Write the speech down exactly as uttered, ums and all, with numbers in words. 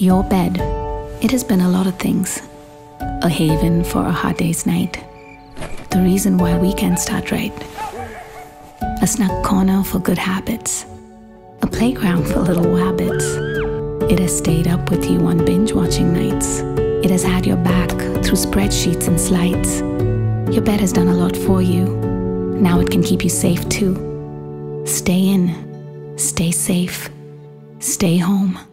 Your bed, it has been a lot of things. A haven for a hard day's night. The reason why we can start right. A snug corner for good habits. A playground for little wabbits. It has stayed up with you on binge-watching nights. It has had your back through spreadsheets and slides. Your bed has done a lot for you. Now it can keep you safe too. Stay in. Stay safe. Stay home.